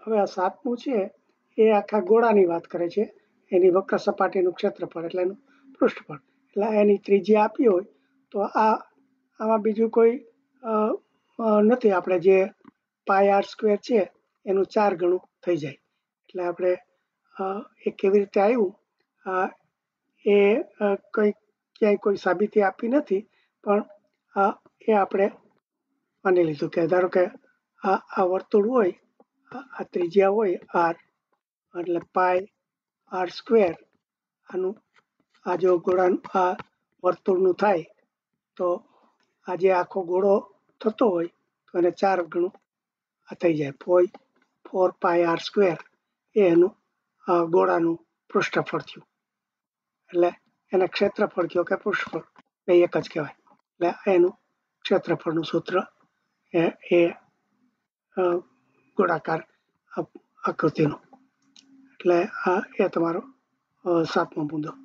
હવે આ સાતમું છે એ આખા ગોળાની વાત કરે છે, એની વક્ર સપાટીનું ક્ષેત્રફળ એટલે એનું પૃષ્ઠફળ. એટલે એની ત્રિજ્યા આપી હોય તો આમાં બીજું કોઈ નથી. આપણે જે πr² છે એનું 4 ગણું થઈ જાય. એટલે આપણે એ કેવી રીતે આવ્યું એ ક્યાંય કોઈ સાબિતી આપી નથી, પણ એ આપણે માની લીધું કે ધારો કે આ વર્તુળ હોય, આ ત્રિજ્યા હોય r, એટલે πr², આનું આ જો ગોળાનું આ વર્તુળનું થાય તો આ જે આખો ગોળો થતો હોય તો એને 4 ગણું થઈ જાય. 4πr² એ એનું ગોળાનું પૃષ્ઠફળ થયું. એટલે એને ક્ષેત્રફળ કયો કે પૃષ્ઠફળ બે એક જ કહેવાય. એટલે એનું ક્ષેત્રફળનું સૂત્ર એ ગોળાકાર આકૃતિનું. એટલે એ તમારો 7મો મુદ્દો.